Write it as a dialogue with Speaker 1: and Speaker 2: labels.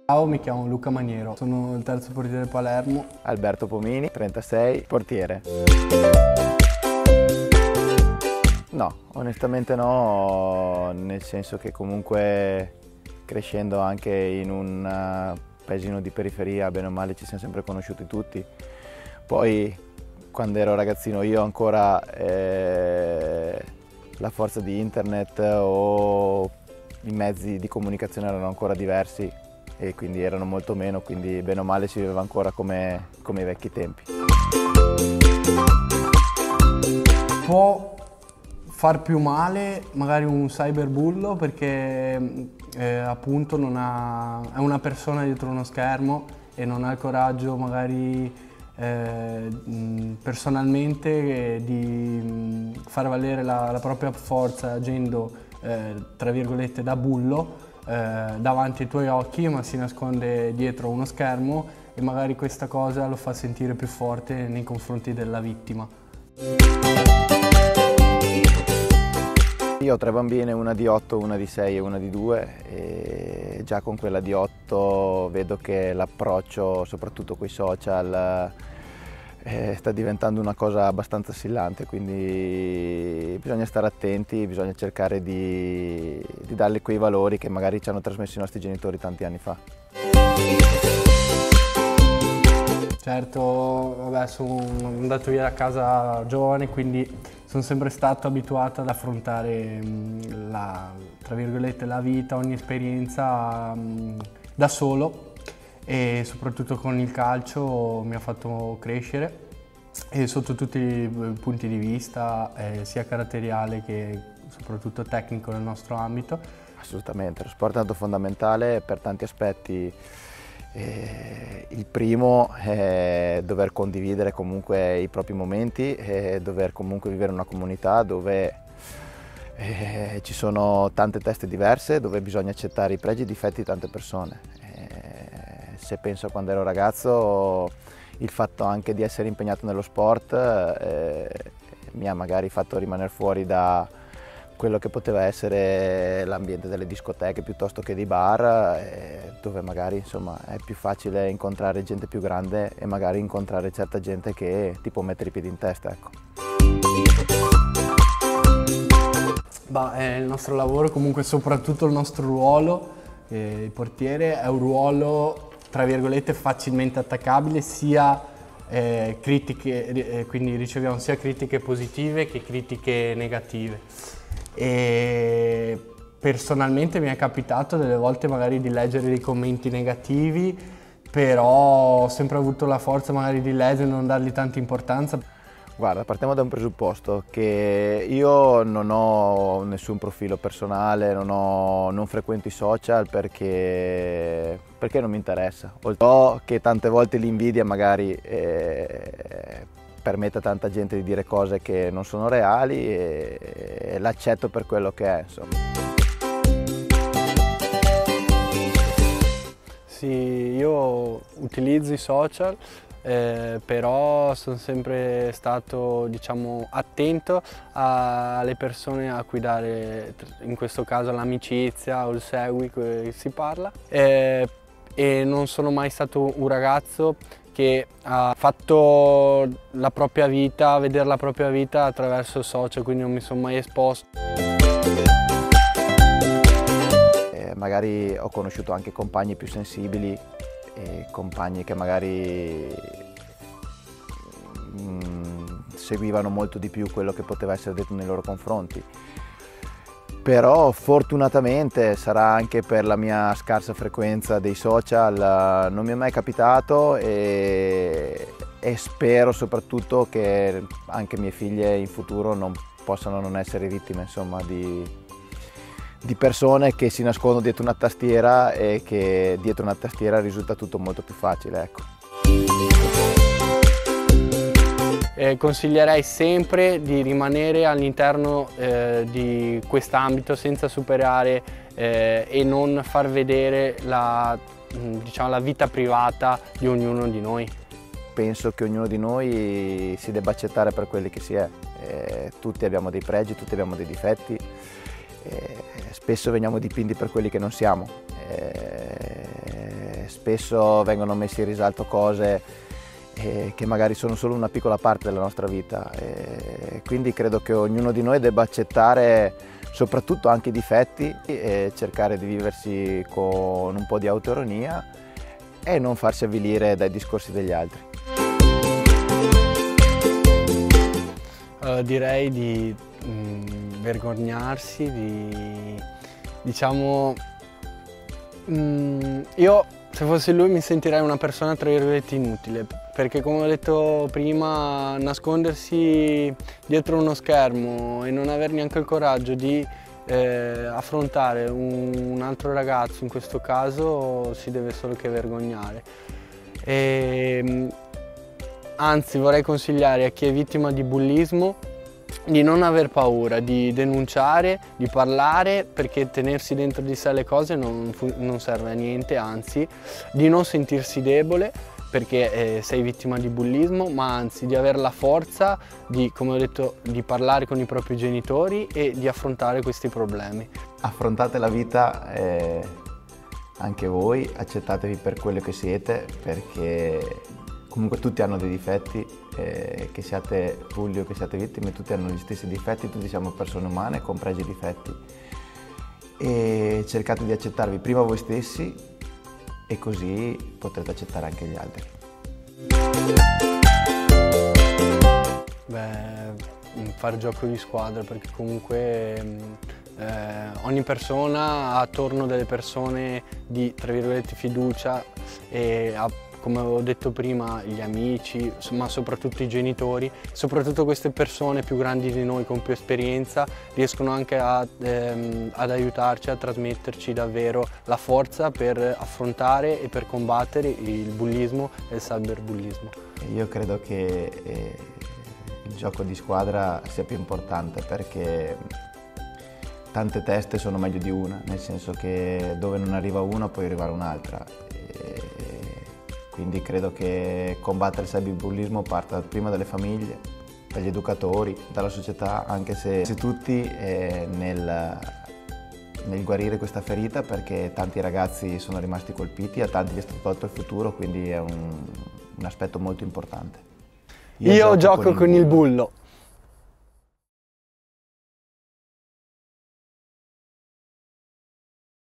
Speaker 1: Ciao, mi chiamo Luca Maniero, sono il terzo portiere del Palermo.
Speaker 2: Alberto Pomini, 36, portiere. No, onestamente no, nel senso che comunque crescendo anche in un paesino di periferia, bene o male ci siamo sempre conosciuti tutti. Poi quando ero ragazzino io ancora la forza di internet o i mezzi di comunicazione erano ancora diversi e quindi erano molto meno, quindi bene o male si viveva ancora come i vecchi tempi.
Speaker 1: Può far più male magari un cyberbullo perché appunto è una persona dietro uno schermo e non ha il coraggio magari personalmente di far valere la propria forza agendo tra virgolette da bullo davanti ai tuoi occhi, ma si nasconde dietro uno schermo e magari questa cosa lo fa sentire più forte nei confronti della vittima.
Speaker 2: Io ho 3 bambine, una di 8, una di 6 e una di 2 e già con quella di 8 vedo che l'approccio, soprattutto coi social, sta diventando una cosa abbastanza assillante, quindi bisogna stare attenti, bisogna cercare di darle quei valori che magari ci hanno trasmesso i nostri genitori tanti anni fa.
Speaker 1: Certo, vabbè, sono andato via da casa giovane, quindi sono sempre stato abituato ad affrontare tra virgolette, la vita, ogni esperienza da solo e soprattutto con il calcio mi ha fatto crescere e sotto tutti i punti di vista, sia caratteriale che soprattutto tecnico nel nostro ambito.
Speaker 2: Assolutamente, lo sport è tanto fondamentale per tanti aspetti. Il primo è dover condividere comunque i propri momenti, dover comunque vivere in una comunità dove ci sono tante teste diverse, dove bisogna accettare i pregi e i difetti di tante persone. Se penso a quando ero ragazzo, il fatto anche di essere impegnato nello sport mi ha magari fatto rimanere fuori da quello che poteva essere l'ambiente delle discoteche piuttosto che dei bar, dove magari insomma è più facile incontrare gente più grande e magari incontrare certa gente che ti può mettere i piedi in testa, ecco.
Speaker 1: Il nostro lavoro, comunque soprattutto il nostro ruolo, il portiere, è un ruolo tra virgolette facilmente attaccabile, sia critiche, quindi riceviamo sia critiche positive che critiche negative. E personalmente mi è capitato delle volte magari di leggere dei commenti negativi, però ho sempre avuto la forza magari di leggere e non dargli tanta importanza.
Speaker 2: Guarda, partiamo da un presupposto, che io non ho nessun profilo personale, non frequento i social perché non mi interessa. So che tante volte l'invidia magari permette a tanta gente di dire cose che non sono reali e l'accetto per quello che è, insomma.
Speaker 1: Sì, io utilizzo i social, però sono sempre stato, diciamo, attento alle persone a cui dare, in questo caso l'amicizia o il segui che si parla, e non sono mai stato un ragazzo che ha fatto la propria vita, vedere la propria vita attraverso il social, quindi non mi sono mai esposto.
Speaker 2: Magari ho conosciuto anche compagni più sensibili e compagni che magari seguivano molto di più quello che poteva essere detto nei loro confronti. Però fortunatamente, sarà anche per la mia scarsa frequenza dei social, non mi è mai capitato e spero soprattutto che anche mie figlie in futuro non possano non essere vittime, insomma, di persone che si nascondono dietro una tastiera e che dietro una tastiera risulta tutto molto più facile, ecco.
Speaker 1: Consiglierei sempre di rimanere all'interno di quest'ambito senza superare e non far vedere diciamo, la vita privata di ognuno di noi.
Speaker 2: Penso che ognuno di noi si debba accettare per quelli che si è. Tutti abbiamo dei pregi, tutti abbiamo dei difetti. Spesso veniamo dipinti per quelli che non siamo. spesso vengono messe in risalto cose che magari sono solo una piccola parte della nostra vita, quindi credo che ognuno di noi debba accettare soprattutto anche i difetti e cercare di viversi con un po' di autoironia e non farsi avvilire dai discorsi degli altri.
Speaker 1: Direi di vergognarsi, diciamo, io se fossi lui mi sentirei una persona tra virgolette inutile, perché come ho detto prima, nascondersi dietro uno schermo e non avere neanche il coraggio di affrontare un altro ragazzo, in questo caso, si deve solo che vergognare. Anzi, vorrei consigliare a chi è vittima di bullismo di non aver paura, di denunciare, di parlare, perché tenersi dentro di sé le cose non serve a niente, anzi, di non sentirsi debole perché sei vittima di bullismo, ma anzi di avere la forza di, come ho detto, di parlare con i propri genitori e di affrontare questi problemi.
Speaker 2: Affrontate la vita anche voi, accettatevi per quello che siete, perché comunque tutti hanno dei difetti, che siate bulli o che siate vittime, tutti hanno gli stessi difetti, tutti siamo persone umane, compresi i difetti. E cercate di accettarvi prima voi stessi e così potrete accettare anche gli altri.
Speaker 1: Fare gioco di squadra, perché comunque ogni persona ha attorno delle persone di, tra virgolette, fiducia e come avevo detto prima, gli amici, ma soprattutto i genitori, soprattutto queste persone più grandi di noi con più esperienza riescono anche ad aiutarci, a trasmetterci davvero la forza per affrontare e per combattere il bullismo e il cyberbullismo.
Speaker 2: Io credo che il gioco di squadra sia più importante, perché tante teste sono meglio di una, nel senso che dove non arriva una può arrivare un'altra. Quindi credo che combattere il cyberbullismo parta prima dalle famiglie, dagli educatori, dalla società, anche se tutti nel guarire questa ferita, perché tanti ragazzi sono rimasti colpiti, a tanti gli è stato tolto il futuro, quindi è un aspetto molto importante.
Speaker 1: Io gioco con il bullo.